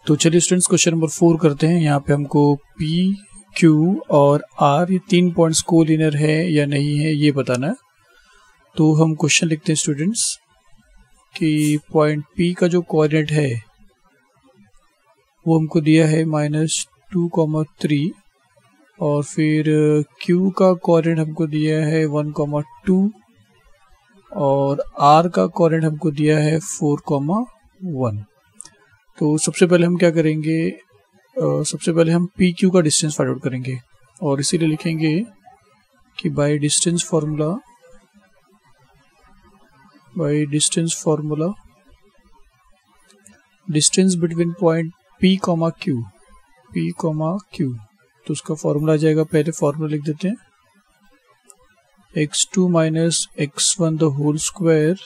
तो चलिए students question number 4 करते हैं। यहाँ पे हमको P, Q और R ये 3 पॉइंट्स कोलिनियर है या नहीं है ये बताना है। तो हम क्वेश्चन लिखते हैं स्टूडेंट्स कि पॉइंट P का जो कोऑर्डिनेट है वो हमको दिया है -2,3 और फिर Q का कोऑर्डिनेट हमको दिया है 1,2 और R का कोऑर्डिनेट हमको दिया है 4,1। तो सबसे पहले हम क्या करेंगे, सबसे पहले हम पी क्यू का डिस्टेंस फाइंड आउट करेंगे और इसीलिए लिखेंगे कि by distance formula distance between point P, Q। तो उसका फार्मूला आ जाएगा, पहले फार्मूला लिख देते हैं, x2 minus x1 the whole square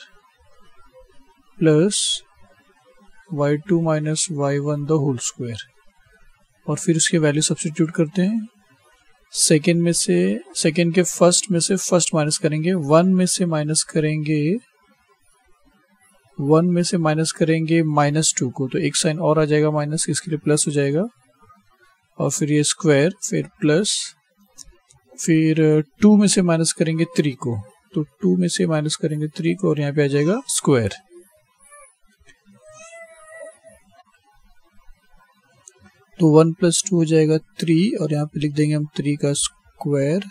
plus y2 minus y1 the whole square. और फिर उसके वैल्यू सब्स्टिट्यूट करते हैं। सेकेंड के फर्स्ट में से फर्स्ट माइनस करेंगे, 1 में से माइनस करेंगे -2 को, तो एक साइन और आ जाएगा माइनस, इसके लिए प्लस हो जाएगा और फिर ये स्क्वायर, फिर प्लस, फिर 2 में से माइनस करेंगे 3 को, तो 2 में से माइनस करेंगे 3 को और यहाँ पे आ जाएगा स्क्वायर। तो 1 + 2 हो जाएगा 3 और यहाँ पे लिख देंगे हम 3 का स्क्वायर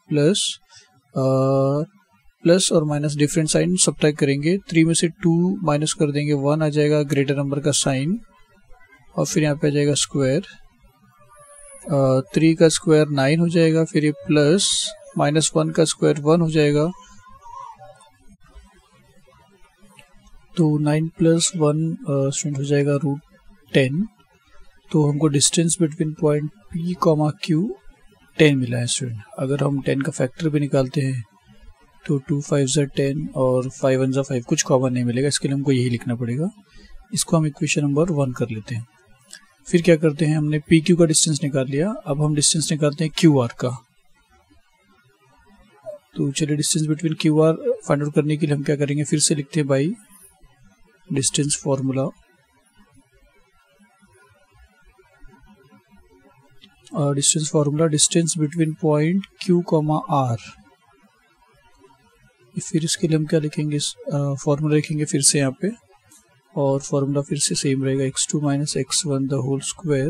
प्लस और माइनस डिफरेंट साइन सब्ट्रैक्ट करेंगे। 3 में से 2 माइनस कर देंगे, 1 आ जाएगा ग्रेटर नंबर का साइन और फिर यहाँ पे आ जाएगा स्क्वायर। 3 का स्क्वायर 9 हो जाएगा, फिर ये प्लस -1 का स्क्वायर 1 हो जाएगा, तो 9 + 1 स्टूडेंट हो जाएगा √10। तो हमको distance between point P, Q 10 मिला है स्टूडेंट। अगर हम 10 का फैक्टर भी निकालते हैं तो 2 5 10 और 5 1 5, कुछ कॉमन नहीं मिलेगा, इसके लिए हमको यही लिखना पड़ेगा। इसको हम इक्वेशन नंबर 1 कर लेते हैं। फिर क्या करते हैं, हमने PQ का डिस्टेंस निकाल लिया, अब हम डिस्टेंस निकालते हैं QR का। तो चलिए distance between QR find out करने के लिए हम क्या करेंगे, फिर से लिखते हैं बाई डिस्टेंस फार्मूला और distance between point Q, R। फिर इसके लिए हम क्या लिखेंगे, फार्मूला लिखेंगे फिर से यहाँ पे, और फार्मूला फिर से सेम रहेगा, x2 minus x1 the whole square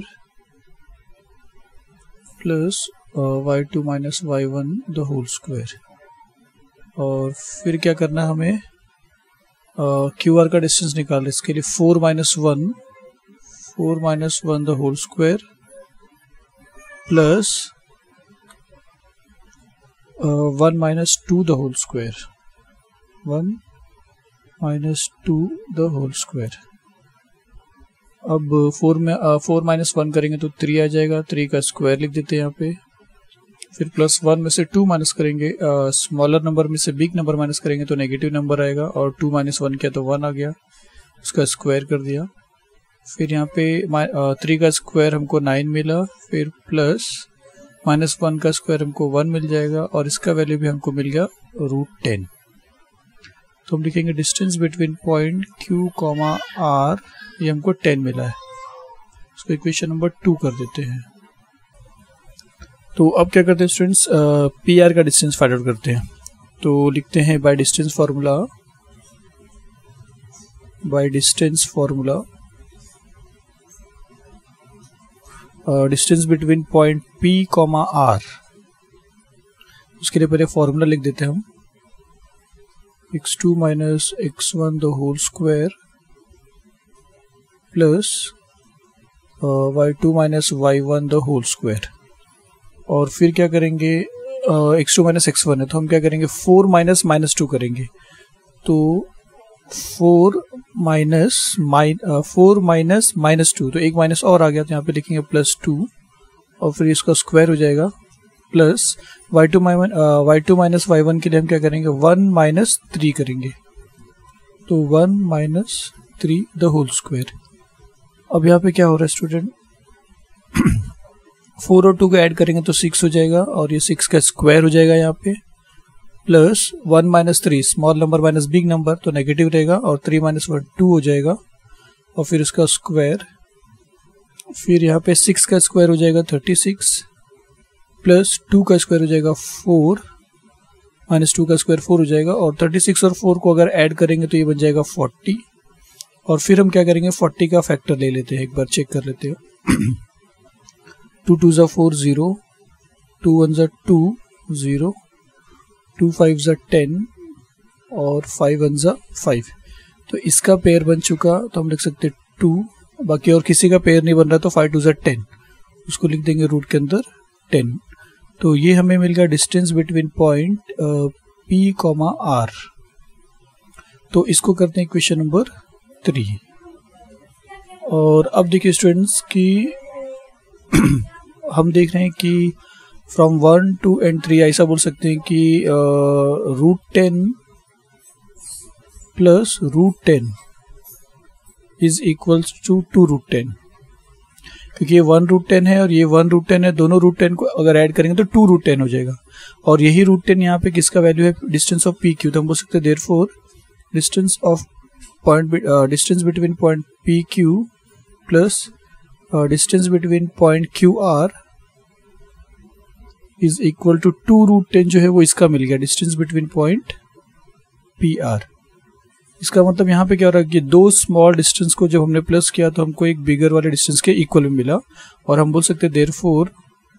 plus y2 minus y1 the whole square. और फिर क्या करना है हमें, QR का डिस्टेंस निकालना है, इसके लिए 4 minus 1 the whole square plus 1 minus 2 the whole square, 1 minus 2 the whole square. अब 4 माइनस 1 करेंगे तो 3 आ जाएगा, 3 का स्क्वायर लिख देते हैं यहाँ पे, फिर प्लस 1 में से 2 माइनस करेंगे, स्मॉलर नंबर में से बिग नंबर माइनस करेंगे तो नेगेटिव नंबर आएगा, और 2 माइनस 1 किया तो 1 आ गया, उसका स्क्वायर कर दिया। फिर यहाँ पे 3 का स्क्वायर हमको 9 मिला, फिर प्लस -1 का स्क्वायर हमको 1 मिल जाएगा और इसका वैल्यू भी हमको मिल गया √10। तो हम लिखेंगे distance between point Q, R, ये हमको 10 मिला है, इसको इक्वेशन नंबर 2 कर देते हैं। तो अब क्या करते हैं स्टूडेंट्स, PR का डिस्टेंस फाइंड आउट करते हैं। तो लिखते हैं by distance formula distance between point P, R। उसके लिए पहले फॉर्मूला लिख देते हैं हम, x2 minus x1 the whole square plus y2 minus y1 the whole square. और फिर क्या करेंगे, x2 माइनस x1 है तो हम क्या करेंगे, 4 माइनस -2 करेंगे, तो 4 माइनस -2, तो एक माइनस और आ गया, तो यहाँ पे लिखेंगे +2 और फिर इसका स्क्वायर हो जाएगा, प्लस y2 माइनस y1 के लिए हम क्या करेंगे, 1 माइनस 3 करेंगे, तो 1 माइनस 3 द होल स्क्वायर। अब यहाँ पे क्या हो रहा है स्टूडेंट, 4 और 2 को ऐड करेंगे तो 6 हो जाएगा और ये 6 का स्क्वायर हो जाएगा यहाँ पे, plus 1 minus 3, small number minus big number तो नेगेटिव रहेगा, और 3 माइनस 1 2 हो जाएगा और फिर इसका स्क्वायर फिर यहाँ पे 6 का स्क्वायर हो जाएगा 36 प्लस 2 का स्क्वायर हो जाएगा 4 माइनस 2 का स्क्वायर 4 हो जाएगा, और 36 और 4 को अगर ऐड करेंगे तो ये बन जाएगा 40। और फिर हम क्या करेंगे, 40 का फैक्टर ले लेते हैं, एक बार चेक कर लेते हैं। 2 2 ज़ा 4 0, 2 1 ज़ा 2 0, 2 5 ज़ा 10 और 5 1 ज़ा 5। तो इसका पेयर बन चुका, तो हम लिख सकते हैं 2। बाकी और किसी का पेयर नहीं बन रहा तो 5 2 ज़ा 10, उसको लिख देंगे रूट के अंदर 10। तो ये हमें मिल गया distance between point P, R। तो इसको करते हैं क्वेश्चन नंबर 3। और अब देखिए स्टूडेंट्स कि हम देख रहे हैं कि फ्रॉम 1 2 and 3 ऐसा बोल सकते हैं कि √10 प्लस √10 इज इक्वल्स टू 2√10, क्योंकि ये 1√10 है और ये 1√10 है, दोनों √10 को अगर ऐड करेंगे तो 2√10 हो जाएगा। और यही √10 यहाँ पे किसका वैल्यू है, डिस्टेंस ऑफ PQ। तो हम बोल सकते हैं therefore distance between point PQ plus distance between point QR is equal to 2√10 जो है वो इसका मिल गया, डिस्टेंस बिटवीन पॉइंट PR। इसका मतलब यहाँ पे क्या हो रहा है कि दो स्मॉल डिस्टेंस को जब हमने प्लस किया तो हमको एक बिगर वाले डिस्टेंस के इक्वल में मिला। और हम बोल सकते हैं therefore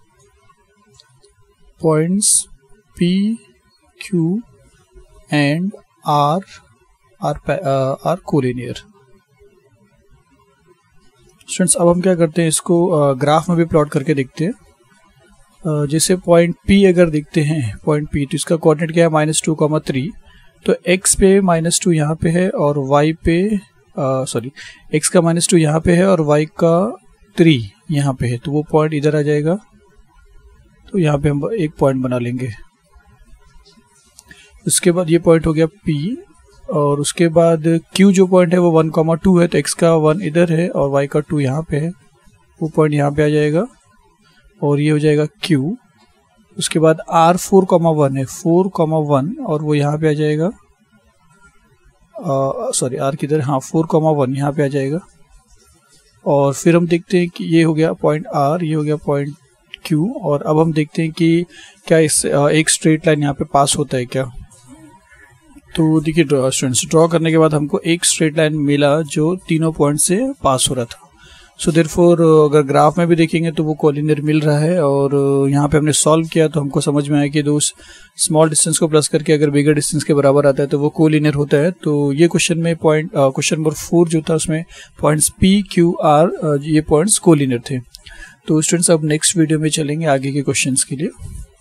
points PQ and R collinear. Students अब हम क्या करते हैं, इसको ग्राफ में भी प्लॉट करके देखते हैं। जैसे पॉइंट P अगर देखते हैं, पॉइंट P तो इसका कोऑर्डिनेट क्या है -2, 3। तो x पे -2 यहाँ पे है और y पे x का -2 यहाँ पे है और y का 3 यहाँ पे है, तो वो पॉइंट इधर आ जाएगा। तो यहाँ पे हम एक पॉइंट बना लेंगे। उसके बाद ये पॉइंट हो गया P, और उसके बाद Q जो पॉइंट है वो 1, 2 है, तो x का 1 इधर है और y का 2 यहाँ पे है, वो पॉइंट यहाँ पे आ जाएगा और ये हो जाएगा Q। उसके बाद R 4, 1 है, 4, 1 और वो यहाँ पे आ जाएगा, R किधर, हाँ 4, 1 यहाँ पे आ जाएगा। और फिर हम देखते हैं कि ये हो गया पॉइंट R, ये हो गया पॉइंट Q। और अब हम देखते हैं कि क्या इस एक स्ट्रेट लाइन यहाँ पे पास होता है क्या। तो देखिए स्टूडेंट्स, ड्रॉ करने के बाद हमको एक स्ट्रेट लाइन मिला जो तीनों पॉइंट से पास हो रहा था। सो देयरफॉर अगर ग्राफ में भी देखेंगे तो वो कोलिनियर मिल रहा है। और यहाँ पे हमने सॉल्व किया तो हमको समझ में आया कि दो स्मॉल डिस्टेंस को प्लस करके अगर बिगर डिस्टेंस के बराबर आता है तो वो कोलिनियर होता है। तो ये क्वेश्चन में क्वेश्चन नंबर 4 जो था उसमें पॉइंट्स P, Q, R ये पॉइंट्स कोलिनियर थे। तो स्टूडेंट्स अब नेक्स्ट वीडियो में चलेंगे आगे के क्वेश्चंस के लिए।